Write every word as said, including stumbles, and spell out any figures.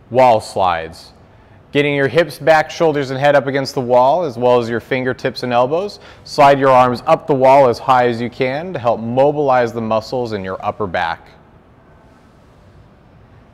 Wall slides. Getting your hips, back, shoulders, and head up against the wall, as well as your fingertips and elbows. Slide your arms up the wall as high as you can to help mobilize the muscles in your upper back.